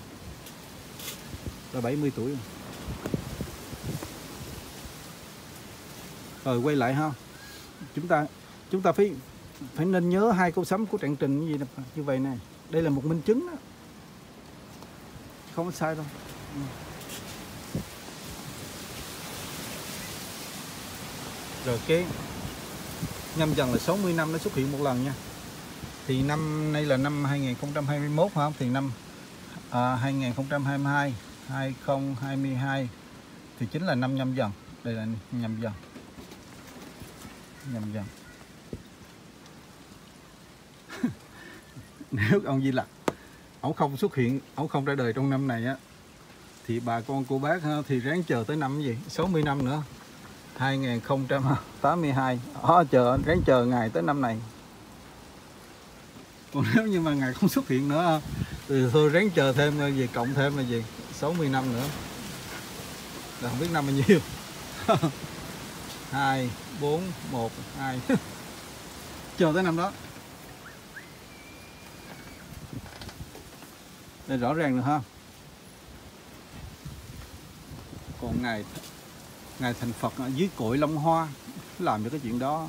Đã 70 tuổi rồi. Rồi quay lại ha. Chúng ta phải nên nhớ hai câu sấm của Trạng Trình như vậy nè. Đây là một minh chứng đó. Không có sai đâu. Rồi nhâm dần là 60 năm nó xuất hiện một lần nha. Thì năm nay là năm 2021 phải không? Thì năm 2022, 2022 thì chính là năm nhâm dần. Đây là nhâm dần. Nhâm dần. Nếu ông Di Lặc ổng không xuất hiện, ổng không ra đời trong năm này á, thì bà con cô bác thì ráng chờ tới năm gì 60 năm nữa, 2082 ráng chờ ngày tới năm này. Còn nếu như mà ngày không xuất hiện nữa thì thôi ráng chờ thêm gì, cộng thêm là gì 60 năm nữa là không biết năm bao nhiêu. 2 4 1 2 chờ tới năm đó. Đây rõ ràng được ha. Còn ngài thành Phật ở dưới cội Long Hoa làm được cái chuyện đó.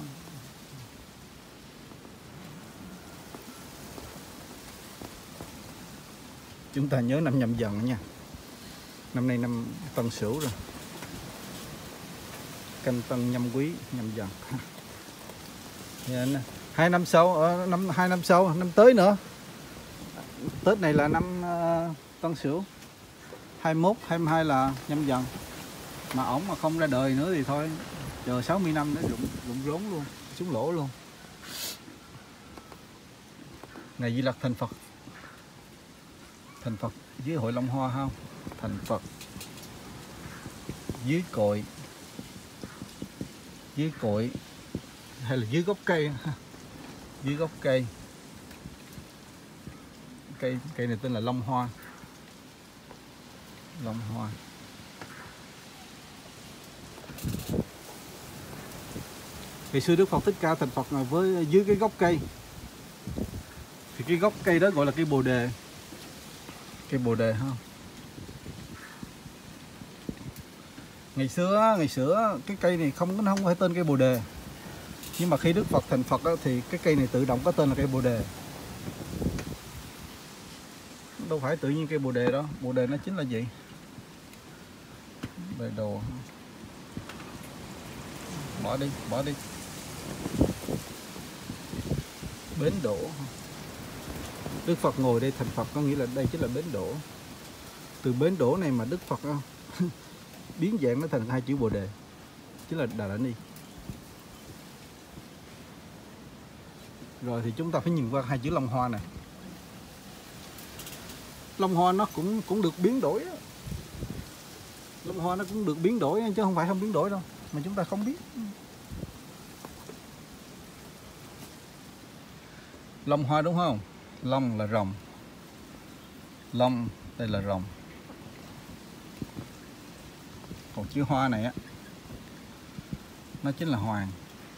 Chúng ta nhớ năm nhâm dần nha. Năm nay năm Tân Sửu rồi. Canh Tân nhâm Quý nhâm dần. 2 năm sau, hai năm sau, năm tới nữa. Tết này là năm Tân Sửu. 21, 22 là nhâm dần. Mà ổng mà không ra đời nữa thì thôi, chờ 60 năm để rụng rốn luôn, xuống lỗ luôn. Ngày Di Lặc thành Phật. Thành Phật dưới hội Long Hoa không? Thành Phật dưới cội hay là dưới gốc cây? Dưới gốc cây. Cây này tên là Long Hoa. Long Hoa. Ngày xưa Đức Phật Thích Ca thành Phật với dưới cái gốc cây. Thì cái gốc cây đó gọi là cây Bồ Đề. Cây Bồ Đề không? Ngày xưa cái cây này không phải tên cây Bồ Đề. Nhưng mà khi Đức Phật thành Phật đó, thì cái cây này tự động có tên là cây Bồ Đề. Đâu phải tự nhiên cây Bồ Đề đó. Bồ Đề nó chính là gì? Bề đồ. Bỏ đi. Bến đỗ. Đức Phật ngồi đây thành Phật có nghĩa là đây chính là bến đỗ. Từ bến đỗ này mà Đức Phật biến dạng nó thành hai chữ Bồ Đề, chính là Đà La Ni. Rồi thì chúng ta phải nhìn qua hai chữ Long Hoa này. Long Hoa nó cũng được biến đổi. Long Hoa nó cũng được biến đổi chứ không phải không biến đổi đâu, mà chúng ta không biết. Long Hoa đúng không? Long là rồng. Long đây là rồng. Còn chữ Hoa này á, nó chính là hoàng.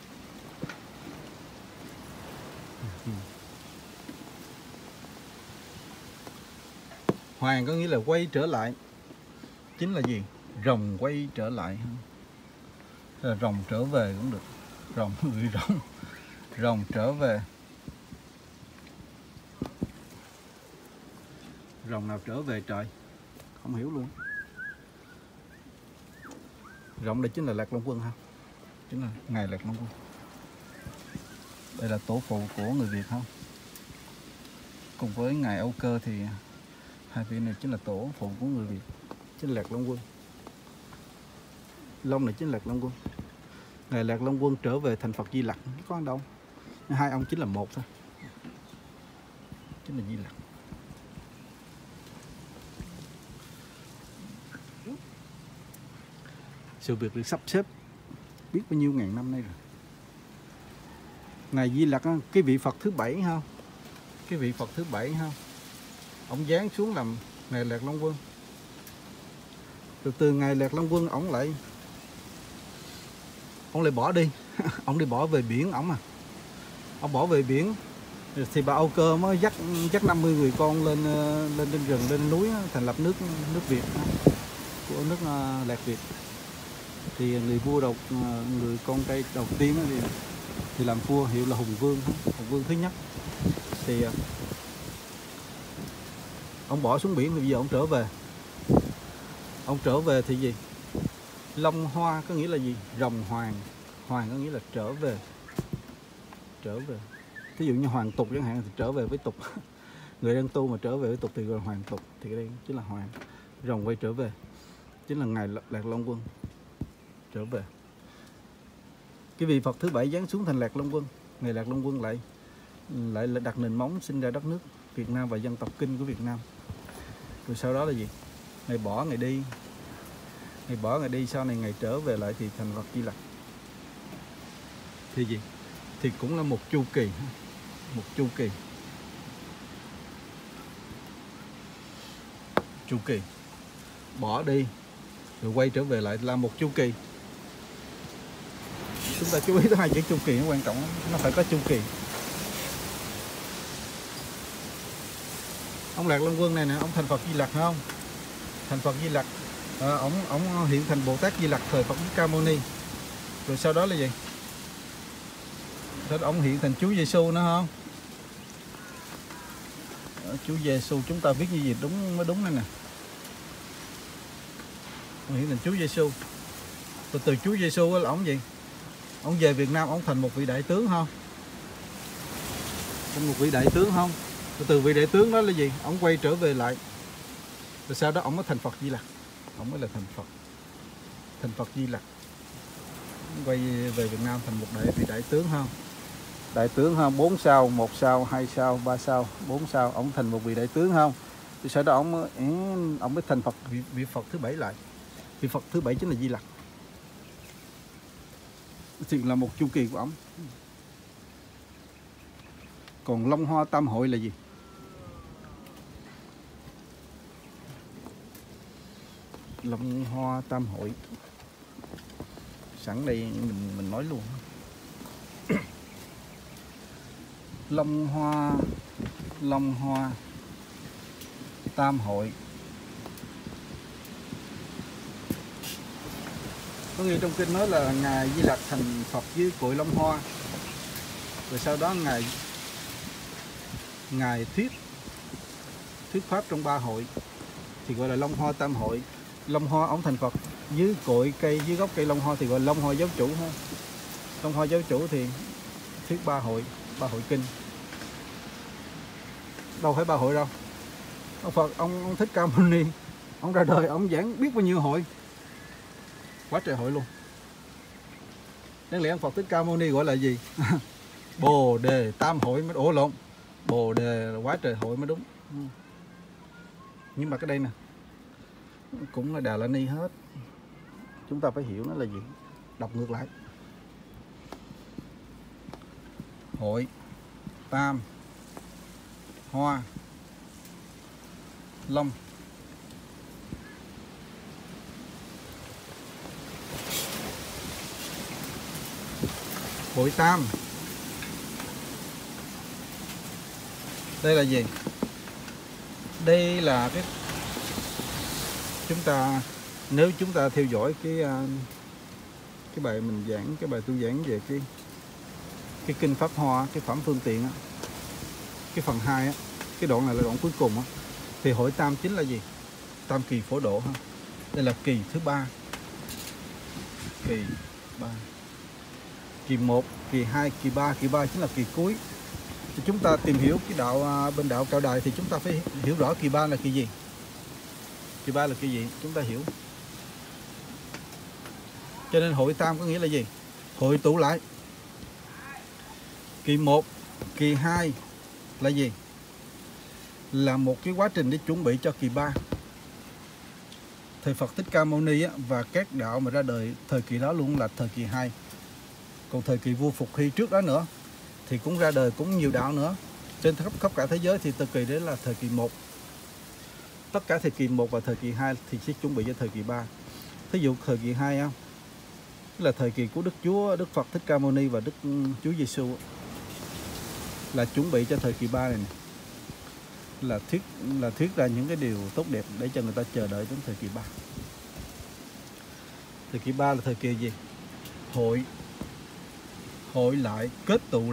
Hoàng có nghĩa là quay trở lại. Chính là gì? Rồng quay trở lại. Là rồng trở về cũng được. Rồng người rồng. Rồng trở về. Rồng nào trở về trời? Không hiểu luôn. Rồng đây chính là Lạc Long Quân ha. Chính là ngài Lạc Long Quân. Đây là tổ phụ của người Việt không? Cùng với ngài Âu Cơ thì hai vị này chính là tổ phụ của người Việt, chính là Lạc Long Quân. Long này chính là Lạc Long Quân. Ngài Lạc Long Quân trở về thành Phật Di Lặc có ở đâu? Hai ông chính là một thôi, chính là Di Lặc. Sự việc được sắp xếp biết bao nhiêu ngàn năm nay rồi. Ngài Di Lặc cái vị Phật thứ 7 không? Cái vị Phật thứ 7 không? Ông giáng xuống làm ngài Lạc Long Quân. Từ ngài Lạc Long Quân ông lại bỏ đi. Ông đi bỏ về biển ổng à. Ông bỏ về biển thì bà Âu Cơ mới dắt 50 người con lên trên rừng, lên núi thành lập nước Việt của nước Lạc Việt. Thì người vua người con trai đầu tiên thì làm vua hiệu là Hùng Vương thứ nhất. Thì ông bỏ xuống biển thì bây giờ ông trở về. Ông trở về thì gì? Long Hoa có nghĩa là gì? Rồng hoàng. Hoàng có nghĩa là trở về. trở về. Thí dụ như hoàng tục chẳng hạn thì trở về với tục. Người đang tu mà trở về với tục thì gọi là hoàng tục, thì đây chính là hoàng. Rồng quay trở về chính là ngày Lạc Long Quân trở về. Cái vị Phật thứ 7 giáng xuống thành Lạc Long Quân, ngày Lạc Long Quân lại đặt nền móng sinh ra đất nước Việt Nam và dân tộc Kinh của Việt Nam. Rồi sau đó là gì? Ngày bỏ ngày đi, ngày bỏ ngày đi, sau này ngày trở về lại thì thành Phật Di Lặc. Thì gì? Thì cũng là một chu kỳ, một chu kỳ. Chu kỳ bỏ đi rồi quay trở về lại là một chu kỳ. Chúng ta chú ý tới hai chữ chu kỳ nó quan trọng lắm. Nó phải có chu kỳ. Ông Lạc Long Quân này nè, ông thành Phật Di Lặc không? Thành Phật Di Lặc, ông hiện thành Bồ Tát Di Lặc thời Phật Thích Ca Mâu Ni. Rồi sau đó là gì? Rồi ông hiện thành Chúa Giêsu nữa không? Chúa Giêsu chúng ta viết như gì đúng mới đúng đây nè. Ông hiện thành Chúa Giêsu. Từ Chúa Giêsu là ông gì? Ông về Việt Nam, ông thành một vị đại tướng không? Thành một vị đại tướng không? Rồi từ vị đại tướng đó là gì? Ông quay trở về lại. Rồi sau đó ông mới thành Phật Di Lặc. Ông mới là thành Phật. Thành Phật Di Lặc. Quay về Việt Nam thành một vị đại tướng không? Đại tướng không? 4 sao, 1 sao, 2 sao, 3 sao, 4 sao. Ông thành một vị đại tướng không? Rồi sau đó ông mới thành Phật, vị Phật thứ 7 lại. Vị Phật thứ 7 chính là Di Lặc. Thì là một chu kỳ của ông. Còn Long Hoa Tam Hội là gì? Long Hoa Tam Hội, sẵn đây mình nói luôn. Long Hoa Tam Hội có nghĩa trong kinh nói là ngài Di Lặc thành Phật dưới cội Long Hoa. Rồi sau đó ngài thuyết pháp trong 3 hội thì gọi là Long Hoa Tam Hội. Long Hoa ông thành Phật dưới cội cây, dưới gốc cây Long Hoa thì gọi là Long Hoa Giáo Chủ ha. Long Hoa Giáo Chủ thì thuyết 3 hội kinh. Đâu phải 3 hội đâu. Ông Phật ông Thích Ca Mâu Ni ông ra đời ông giảng biết bao nhiêu hội, quá trời hội luôn. Đáng lẽ ông Phật Thích Ca Mâu Ni gọi là gì? Bồ Đề Tam Hội mới ổ lộn. Bồ Đề là quá trời hội mới đúng. Nhưng mà cái đây nè cũng là Đà La Ni hết. Chúng ta phải hiểu nó là gì. Đọc ngược lại. Hội, Tam, Hoa, Long. Hội Tam đây là gì? Đây là cái chúng ta, nếu chúng ta theo dõi cái bài mình giảng, cái bài tôi giảng về cái kinh Pháp Hoa, cái phẩm phương tiện á, cái phần 2 á, cái đoạn này là đoạn cuối cùng á, thì hội Tam chính là gì? Tam kỳ phổ độ ha. Đây là kỳ thứ 3. Kỳ 3. Kỳ 1, kỳ 2, kỳ 3 chính là kỳ cuối. Thì chúng ta tìm hiểu cái đạo bên đạo Cao Đài thì chúng ta phải hiểu rõ kỳ 3 là kỳ gì. Kỳ 3 là kỳ gì? Chúng ta hiểu. Cho nên hội Tam có nghĩa là gì? Hội tụ lại. Kỳ 1, kỳ 2 là gì? Là một cái quá trình để chuẩn bị cho kỳ 3. Thời Phật Thích Ca Mâu Ni á, và các đạo mà ra đời thời kỳ đó luôn là thời kỳ 2. Còn thời kỳ vua Phục Hy trước đó nữa thì cũng ra đời cũng nhiều đạo nữa. Trên khắp cả thế giới thì thời kỳ đấy là thời kỳ 1. Tất cả thời kỳ 1 và thời kỳ 2 thì sẽ chuẩn bị cho thời kỳ 3. Thí dụ thời kỳ 2 á, là thời kỳ của Đức Phật Thích Ca Mâu Ni và Chúa Giêsu, là chuẩn bị cho thời kỳ 3 này, là thuyết ra những cái điều tốt đẹp để cho người ta chờ đợi đến thời kỳ 3. Thời kỳ 3 là thời kỳ gì? Hội lại, kết tụ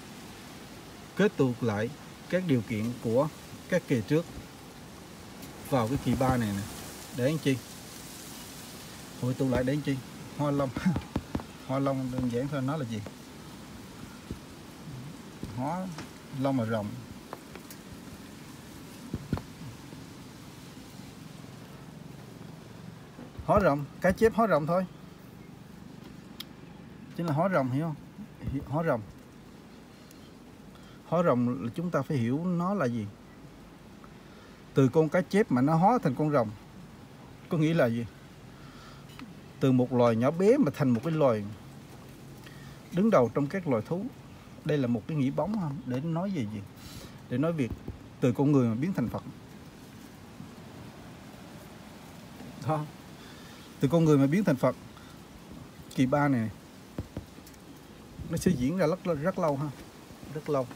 lại các điều kiện của các kỳ trước vào cái kỳ 3 này nè. Để anh chi? Hội tụ lại để anh chi? Hoa Long. Hoa Long đơn giản thôi, nó là gì? hóa lông mà rồng. Hóa rồng, cá chép hóa rồng thôi, chính là hóa rồng, hiểu không? Hóa rồng. Hóa rồng là chúng ta phải hiểu nó là gì. Từ con cá chép mà nó hóa thành con rồng, có nghĩa là gì? Từ một loài nhỏ bé mà thành một cái loài đứng đầu trong các loài thú. Đây là một cái nghĩa bóng không? Để nói về gì? Để nói việc từ con người mà biến thành Phật. Đó. Từ con người mà biến thành Phật. Kỳ ba này nó sẽ diễn ra rất lâu ha, rất lâu.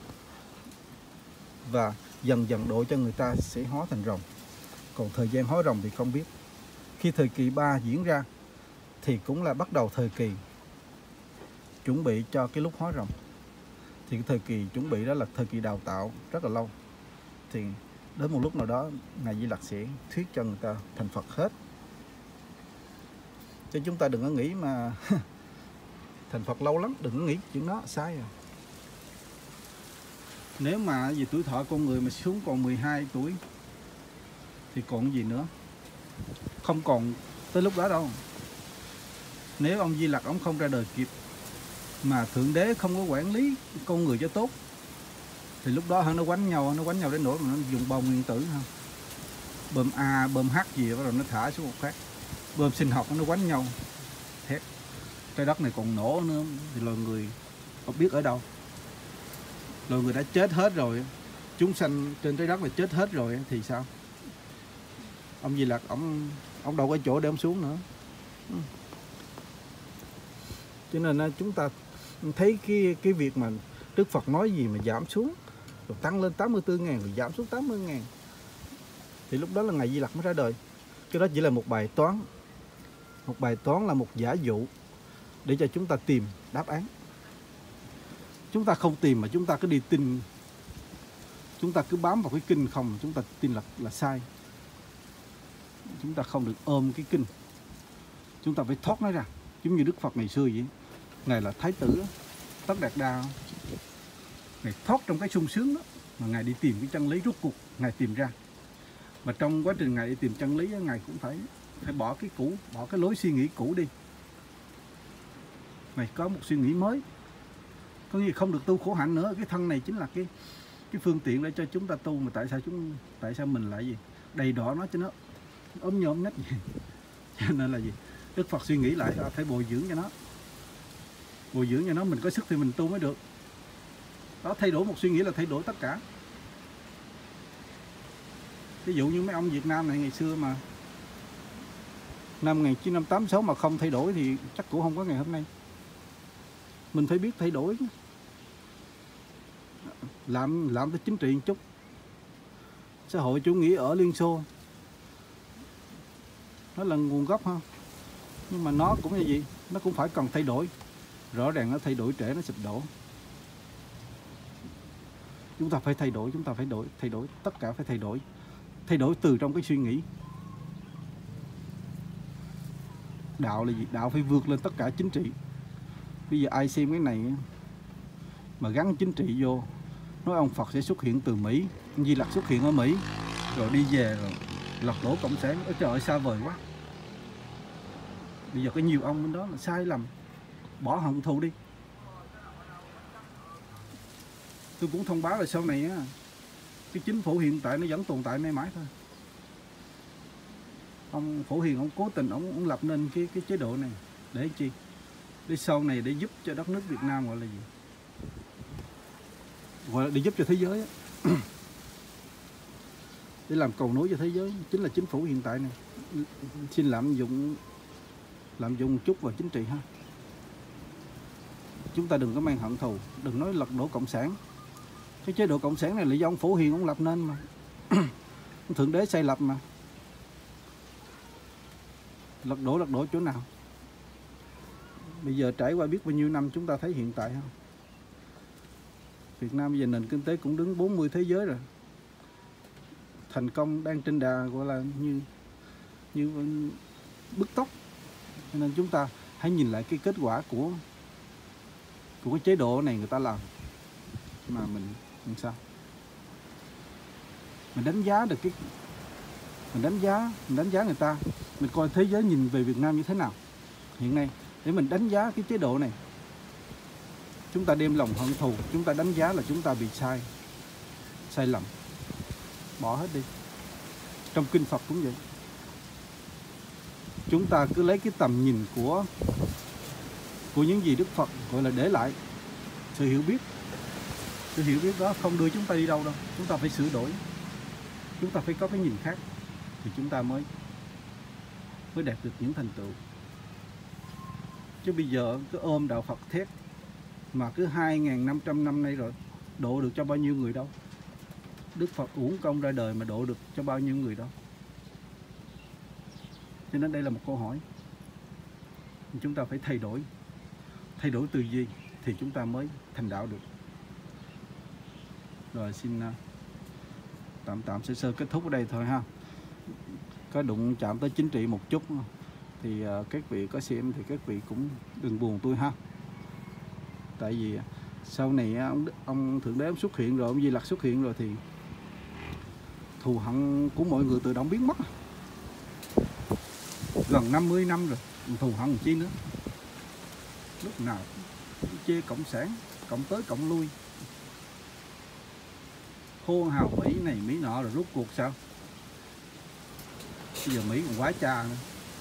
Và dần dần độ cho người ta sẽ hóa thành rồng. Còn thời gian hóa rồng thì không biết. Khi thời kỳ 3 diễn ra thì cũng là bắt đầu thời kỳ chuẩn bị cho cái lúc hóa rồng. Thì cái thời kỳ chuẩn bị đó là thời kỳ đào tạo rất là lâu. Thì đến một lúc nào đó Ngài Di Lặc sẽ thuyết cho người ta thành Phật hết. Cho chúng ta đừng có nghĩ mà thành Phật lâu lắm, đừng có nghĩ chuyện đó, sai rồi. Nếu mà vì tuổi thọ con người mà xuống còn 12 tuổi thì còn gì nữa, không còn tới lúc đó đâu. Nếu ông Di Lặc ông không ra đời kịp, mà Thượng Đế không có quản lý con người cho tốt, thì lúc đó nó quánh nhau đến nỗi mà nó dùng bom nguyên tử ha, bom A, bom H gì bắt đầu nó thả xuống một phát, bom sinh học nó quánh nhau, thét. Trái đất này còn nổ nữa thì loài người không biết ở đâu. Loài người đã chết hết rồi, chúng sanh trên trái đất mà chết hết rồi thì sao? Ông Di Lặc ông đâu có chỗ để ông xuống nữa. Cho nên chúng ta thấy cái việc mà Đức Phật nói gì mà giảm xuống rồi tăng lên 84.000 rồi giảm xuống 80.000 thì lúc đó là Ngài Di Lặc mới ra đời. Cái đó chỉ là một bài toán. Một bài toán là một giả dụ để cho chúng ta tìm đáp án. Chúng ta không tìm mà chúng ta cứ đi tin, chúng ta cứ bám vào cái kinh không, chúng ta tin là sai. Chúng ta không được ôm cái kinh, chúng ta phải thoát nó ra. Giống như Đức Phật ngày xưa vậy, Ngài là Thái tử Tất Đạt Đa, Ngài thoát trong cái sung sướng đó mà Ngài đi tìm cái chân lý, rốt cuộc Ngài tìm ra. Mà trong quá trình Ngài đi tìm chân lý, Ngài cũng phải bỏ cái cũ, bỏ cái lối suy nghĩ cũ đi. Ngài có một suy nghĩ mới, có nghĩa không được tu khổ hạnh nữa. Cái thân này chính là cái phương tiện để cho chúng ta tu, mà tại sao mình lại gì đầy đỏ nó cho nó ốm nhôm nhách gì. Cho nên là gì, Đức Phật suy nghĩ lại phải bồi dưỡng cho nó, bồi dưỡng cho nó, mình có sức thì mình tu mới được. Đó, thay đổi một suy nghĩ là thay đổi tất cả. Ví dụ như mấy ông Việt Nam này ngày xưa mà năm 1986 mà không thay đổi thì chắc cũng không có ngày hôm nay. Mình phải biết thay đổi, làm tới chính trị một chút. Xã hội chủ nghĩa ở Liên Xô nó là nguồn gốc ha, nhưng mà nó cũng là gì, nó cũng phải cần thay đổi. Rõ ràng nó thay đổi trễ nó sụp đổ. Chúng ta phải thay đổi, chúng ta phải thay đổi, tất cả phải thay đổi từ trong cái suy nghĩ. Đạo là gì? Đạo phải vượt lên tất cả chính trị. Bây giờ ai xem cái này mà gắn chính trị vô, nói ông Phật sẽ xuất hiện từ Mỹ, Di Lặc xuất hiện ở Mỹ, rồi đi về rồi lật đổ cộng sản. Ôi trời ơi, xa vời quá. Bây giờ có nhiều ông bên đó là sai lầm, bỏ hận thù đi. Tôi cũng thông báo là sau này á, cái chính phủ hiện tại nó vẫn tồn tại mãi mãi thôi. Ông Phổ Hiền ông cố tình ông lập nên cái chế độ này để chi? Để sau này để giúp cho đất nước Việt Nam, gọi là gì? Gọi là để giúp cho thế giới á. Để làm cầu nối cho thế giới, chính là chính phủ hiện tại này. Xin lạm dụng một chút vào chính trị ha. Chúng ta đừng có mang hận thù, đừng nói lật đổ cộng sản. Cái chế độ cộng sản này là do ông Phổ Hiền ông lập nên mà. Thượng Đế xây lập mà. Lật đổ chỗ nào? Bây giờ trải qua biết bao nhiêu năm chúng ta thấy hiện tại không? Việt Nam bây giờ nền kinh tế cũng đứng 40 thế giới rồi. Thành công đang trên đà gọi là như bứt tốc. Cho nên chúng ta hãy nhìn lại cái kết quả của cái chế độ này người ta làm. mà mình làm sao mình đánh giá được cái mình đánh giá người ta, mình coi thế giới nhìn về Việt Nam như thế nào hiện nay để mình đánh giá cái chế độ này. Chúng ta đem lòng hận thù, chúng ta đánh giá là chúng ta bị sai lầm, bỏ hết đi. Trong kinh Phật cũng vậy, chúng ta cứ lấy cái tầm nhìn của những gì Đức Phật gọi là để lại, sự hiểu biết đó không đưa chúng ta đi đâu đâu. Chúng ta phải sửa đổi, chúng ta phải có cái nhìn khác thì chúng ta mới đạt được những thành tựu. Chứ bây giờ cứ ôm đạo Phật thét mà cứ 2.500 năm nay rồi, độ được cho bao nhiêu người đâu. Đức Phật uổng công ra đời mà độ được cho bao nhiêu người đâu. Cho nên đây là một câu hỏi chúng ta phải thay đổi tư duy thì chúng ta mới thành đạo được. Rồi xin tạm sơ kết thúc ở đây thôi ha. Có đụng chạm tới chính trị một chút thì các vị có xem thì các vị cũng đừng buồn tôi ha. Tại vì sau này ông Thượng Đế ông xuất hiện rồi, ông Di Lặc xuất hiện rồi thì thù hận của mọi người tự động biến mất. Gần 50 năm rồi, thù hận làm chi nữa. Lúc nào cũng chê cộng sản, cộng tới cộng lui, hô hào Mỹ này Mỹ nọ, rồi rốt cuộc sao? Bây giờ Mỹ còn quá cha nữa.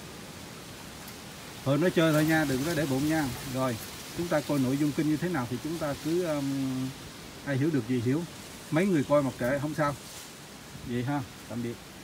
Thôi nói chơi thôi nha, đừng có để bụng nha. Rồi chúng ta coi nội dung kinh như thế nào thì chúng ta cứ ai hiểu được gì hiểu, mấy người coi mặc kệ không sao. Vậy ha, tạm biệt.